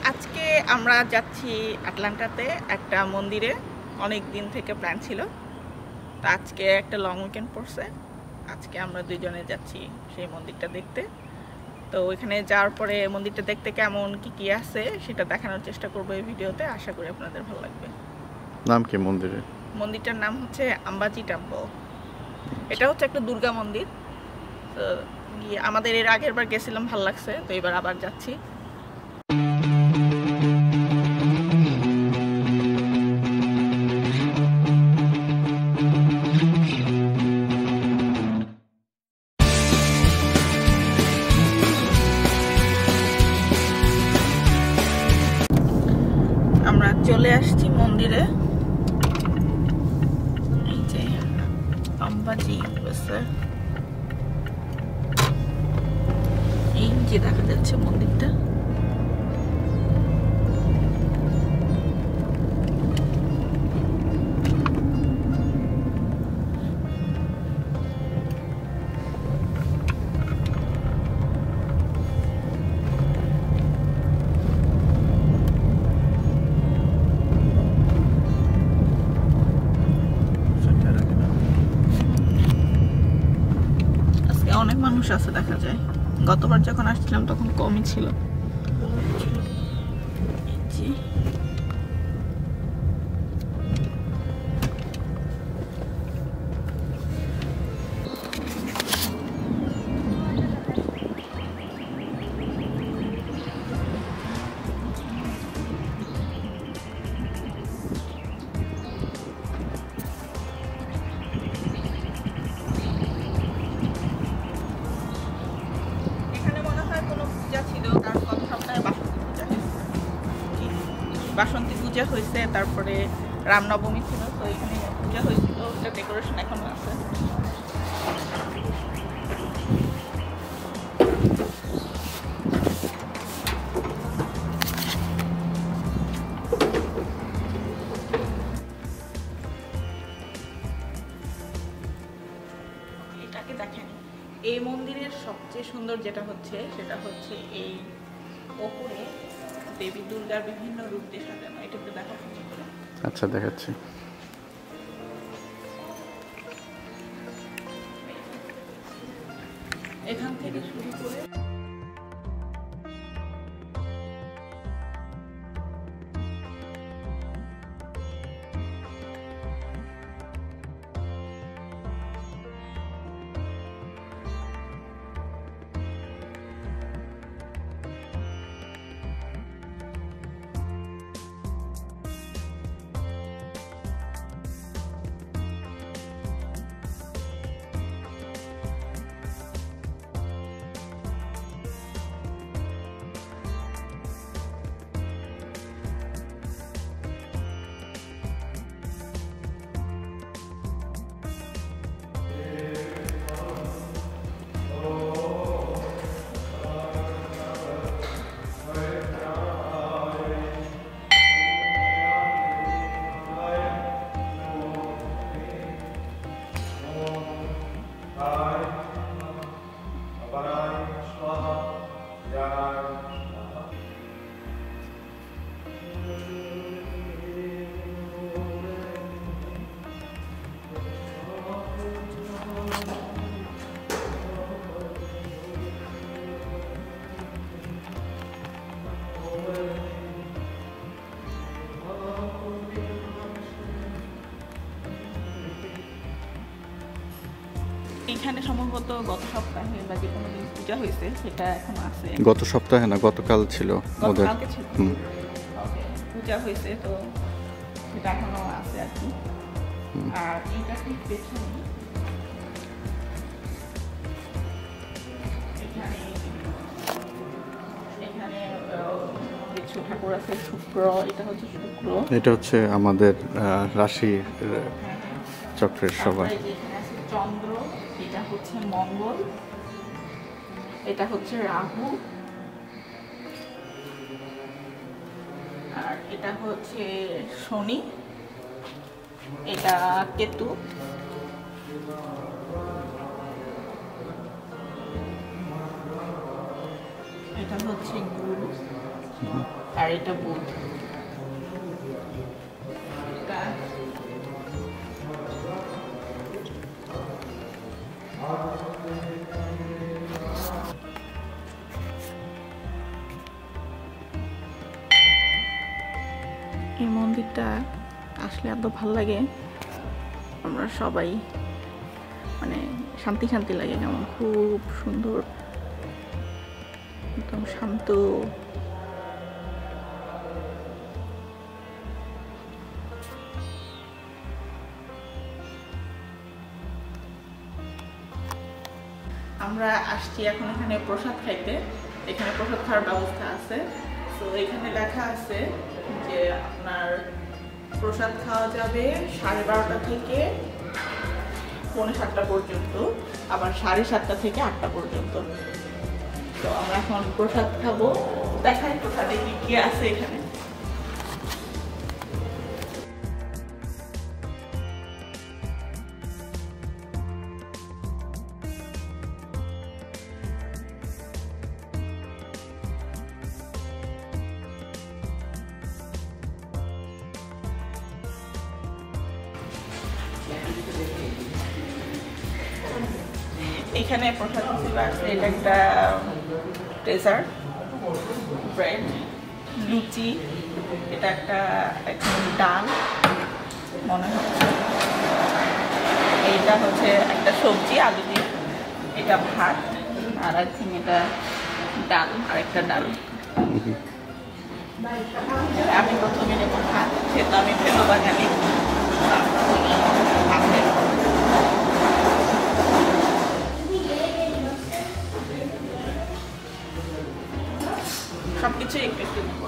আজকে আমরা যাচ্ছি আটলান্টাতে একটা মন্দিরে। অনেক দিন থেকে প্ল্যান ছিল, তো আজকে একটা লং উইকেন্ড পড়ছে। আজকে আমরা দুইজনে যাচ্ছি সেই মন্দিরটা দেখতে। তো ওইখানে যাওয়ার পরে মন্দিরটা দেখতে কেমন কি আছে সেটা দেখানোর চেষ্টা করবো এই ভিডিওতে। আশা করি আপনাদের ভালো লাগবে। নাম কি মন্দিরের? মন্দিরটার নাম হচ্ছে আম্বাজি টেম্পল। এটা হচ্ছে একটা দুর্গা মন্দির। তো আমাদের এর আগের বার গেছিলাম, ভালো লাগছে, তো এবার আবার যাচ্ছি। আমরা চলে আসছি মন্দিরে। এই যে আম্বাজি এই যে দেখা যাচ্ছে মন্দিরটা। অনেক মানুষ আছে দেখা যায়। গতবার যখন আসছিলাম তখন কমই ছিল। বাসন্তী পূজা হয়েছে, তারপরে রামনবমী ছিল, তো এখানে পূজা হয়েছিল, এটা ডেকোরেশন এখনো আছে। এটাকে দেখেন, এই মন্দিরের সবচেয়ে সুন্দর যেটা হচ্ছে সেটা হচ্ছে এই ওপরে দেবী দুর্গার বিভিন্ন রূপ দিয়ে সাজানো। এটা একটু দেখা যাচ্ছে। আচ্ছা, দেখাচ্ছি। এখান থেকে শুরু করে এখানে সম্ভবত গত সপ্তাহে বা যে কোনো দিন পূজা হয়েছে, সেটা এখনো আছে। গত সপ্তাহে না, গতকাল ছিল ওদের পূজা হয়েছে, তো সেটা এখনো আছে আর কি। আর এটা ঠিক পেছনে এখানে কিছু ঠাকুর আছে। শুক্র, এটা হচ্ছে শুক্র, এটা হচ্ছে আমাদের রাশি চক্রের সবাই। চন্দ্র, এটা হচ্ছে মঙ্গল, এটা হচ্ছে রাহু, আর এটা হচ্ছে শনি, এটা কেতু, এটা হচ্ছে গুরু, আর এটা বুধ। এই মন্দিরটা আসলে এত ভালো লাগে, আমরা সবাই মানে শান্তি শান্তি লাগে, যেমন খুব সুন্দর, একদম শান্ত। আমরা আসছি এখন এখানে প্রসাদ খাইতে। এখানে প্রসাদ খাওয়ার ব্যবস্থা আছে। তো এখানে লেখা আছে যে আপনার প্রসাদ খাওয়া যাবে 12:30 থেকে 7:45 পর্যন্ত, আবার 7:30 থেকে 8টা পর্যন্ত। তো আমরা এখন প্রসাদ খাবো। দেখাই প্রসাদে কি কি আছে এখানে। এখানে প্রসাদ হিসেবে আছে এটা একটা ডেজার্ট, ব্রেড, লুচি, এটা একটা ডাল মনে হচ্ছে, এইটা হচ্ছে একটা সবজি আলু দিয়ে, এটা ভাত, আর আই থিঙ্ক এটা ডাল, আর একটা ডাল। আমি প্রথমে নেব ভাত, সেটা আমি ভেলো বাঙালি। সবকিছু একটু একটু নেব।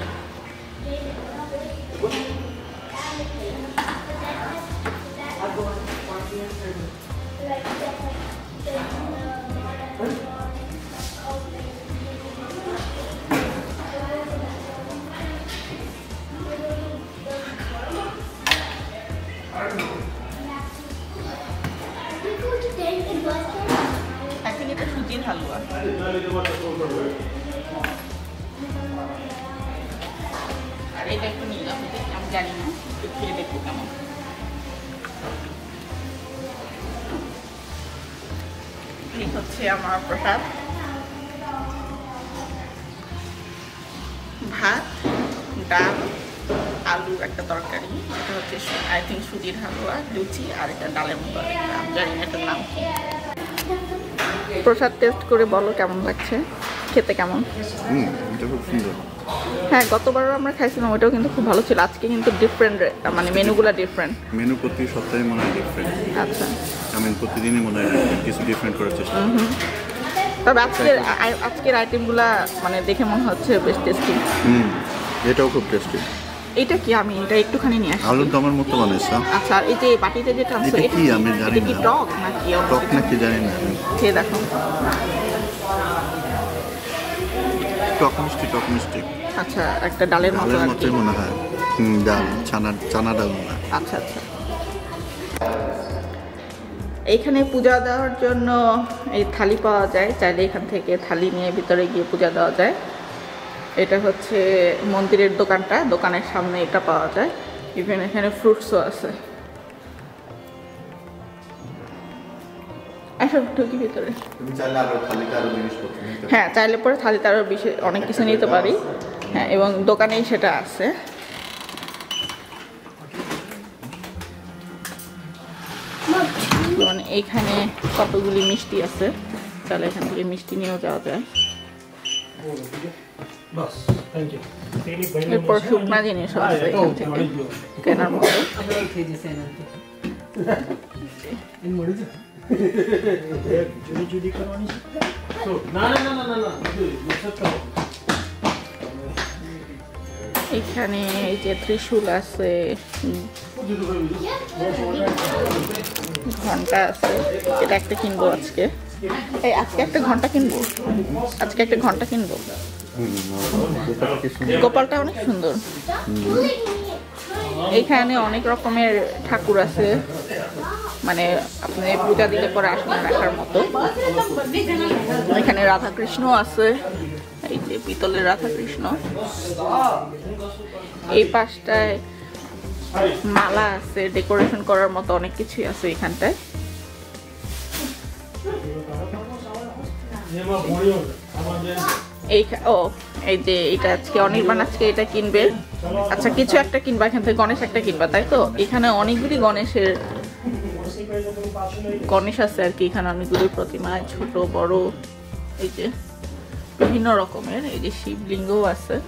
এখন এটা সুজির হালুয়া। আর এটা একটু নিলাম, আমি জানি না, একটু খেয়ে দেখবো কেমন। এই হচ্ছে আমার প্রসাদ, ভাত, ডাল, আলুর একটা তরকারি, এটা হচ্ছে আই থিঙ্ক সুজির হালুয়া, লুচি, আর এটা ডালের মতো, আমি জানি না এটার নাম কি। প্রসাদ টেস্ট করে বলো কেমন লাগছে, খেতে কেমন? এটা খুব সুন্দর। হ্যাঁ, গতবারও আমরা খাইছিলাম, ওইটাও কিন্তু খুব ভালো ছিল। আজকে কিন্তু ডিফারেন্ট, মানে মেনুগুলো ডিফারেন্ট। মেনু প্রতি সপ্তাহে মনে হয় ডিফারেন্ট। আচ্ছা, আমি প্রতিদিনই মনে হয় কিছু ডিফারেন্ট করার চেষ্টা করি। তবে আজকের আইটেমগুলা মানে দেখে মনে হচ্ছে বেশ টেস্টি। এটাও খুব টেস্টি। এটা কি, আমি এটা একটুখানি নিয়ে আসছি। আলুর দমের মতো বানাইছে। আচ্ছা, আর এই যে বাটিতে যেটা আছে এটা কি আমি জানি এটা কি না। টক নাকি? টক নাকি জানি না। খেয়ে দেখো। টক মিষ্টি, টক মিষ্টি। আচ্ছা, একটা ডালের মতো ডালের আর কি। মতোই মনে হয়। ডাল, চানা ডাল মনে হয়। আচ্ছা আচ্ছা। এইখানে পূজা দেওয়ার জন্য এই থালি পাওয়া যায়, চাইলে এখান থেকে থালি নিয়ে ভিতরে গিয়ে পূজা দেওয়া যায়। এটা হচ্ছে মন্দিরের দোকানটা, দোকানের সামনে এটা পাওয়া যায়। ইভেন এখানে ফ্রুটসও আছে। এসব ঢুকি ভিতরে। হ্যাঁ, চাইলে পরে থালিতে আরও বিশেষ অনেক কিছু নিতে পারি। হ্যাঁ, এবং দোকানেই সেটা আছে। যেমন এইখানে কতগুলি মিষ্টি আছে, তাহলে এখান থেকে মিষ্টি নিয়েও যাওয়া যায়। এরপর শুকনা জিনিসও আছে এখান থেকে কেনার মতো। এখানে এই যে ত্রিশূল আছে, ঘন্টা আছে, এটা একটা কিনবো আজকে। আজকে একটা ঘন্টা কিনবো, আজকে একটা ঘন্টা কিনবো। গোপালটা অনেক সুন্দর। এখানে অনেক রকমের ঠাকুর আছে, মানে আপনি পূজা দিলে পরে আসলে রাখার মতো। এখানে রাধা কৃষ্ণ আছে, এই যে পিতলের রাধা কৃষ্ণ, এই পাশটায় মালা আছে, ডেকোরেশন করার মতো অনেক কিছুই আছে এখানটায়। এই যে এটা আজকে অনির্বাণ আজকে এটা কিনবে। আচ্ছা, কিছু একটা কিনবা এখান থেকে, গণেশ একটা কিনবা, তাই তো? এখানে অনেকগুলি গণেশ আছে আর কি। এখানে অনেকগুলি প্রতিমা, ছোট বড়, এই যে বিভিন্ন রকমের, এই যে শিবলিঙ্গও আছে।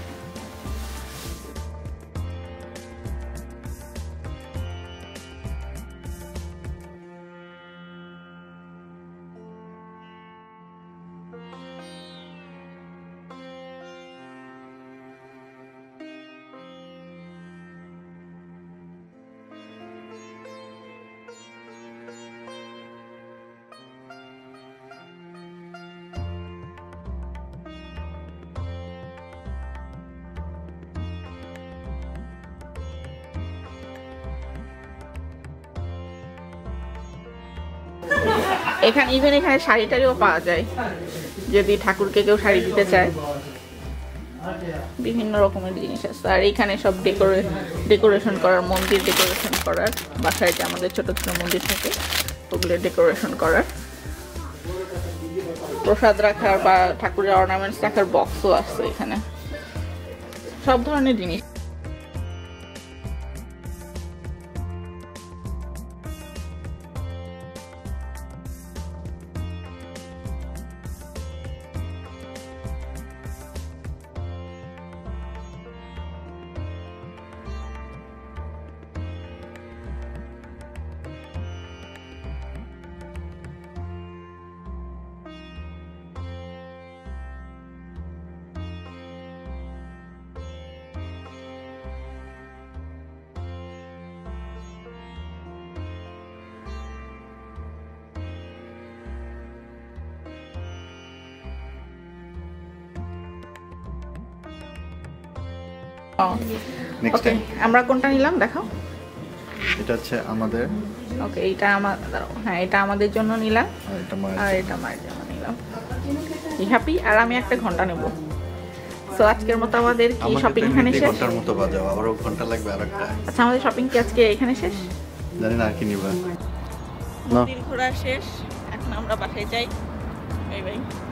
এখানে শাড়ি টাড়িও পাওয়া যায়, যদি ঠাকুরকে কেউ শাড়ি দিতে চায়। বিভিন্ন রকমের জিনিস আছে। আর এখানে সব ডেকোরেশন করার, মন্দির ডেকোরেশন করার, বাসায় যে আমাদের ছোট ছোট মন্দির থাকে ওগুলো ডেকোরেশন করার, প্রসাদ রাখার বা ঠাকুরের অর্নামেন্টস রাখার বক্সও আছে এখানে, সব ধরনের জিনিস। ওকে, আমরা কোনটা নিলাম দেখাও। এটা হচ্ছে আমাদের। ওকে, এটা হ্যাঁ, এটা আমাদের জন্য নিলাম, আর এটা মায়ের জন্য নিলাম। হ্যাপি। আর আমি একটা ঘন্টা নেব। সো আজকের মতো আমাদের কি শপিং এখানে শেষ? ঘন্টার মতো বাজাও, আবারও ঘন্টা লাগবে আরেকটা। আচ্ছা, আমাদের শপিং কি আজকে এখানে শেষ? জানি না আর কি নিবা। মন্দির ঘোরা শেষ, এখন আমরা বাসায় যাই। Bye by.